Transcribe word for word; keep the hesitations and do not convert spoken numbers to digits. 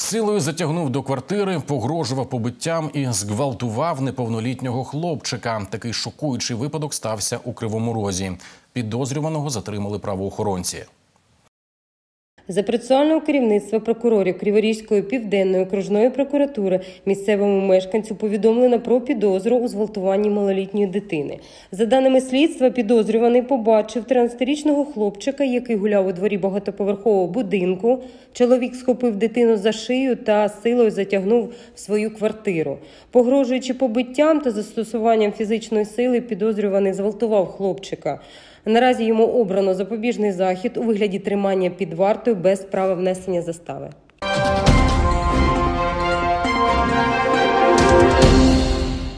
Силою затягнув до квартири, погрожував побиттям і зґвалтував неповнолітнього хлопчика. Такий шокуючий випадок стався у Кривому Розі. Підозрюваного затримали правоохоронці. За процесуального керівництва прокурорів Криворізької південної окружної прокуратури місцевому мешканцю повідомлено про підозру у зґвалтуванні малолітньої дитини. За даними слідства, підозрюваний побачив тринадцятирічного хлопчика, який гуляв у дворі багатоповерхового будинку. Чоловік схопив дитину за шию та силою затягнув в свою квартиру. Погрожуючи побиттям та застосуванням фізичної сили, підозрюваний зґвалтував хлопчика. Наразі йому обрано запобіжний захід у вигляді тримання під вартою без права внесення застави.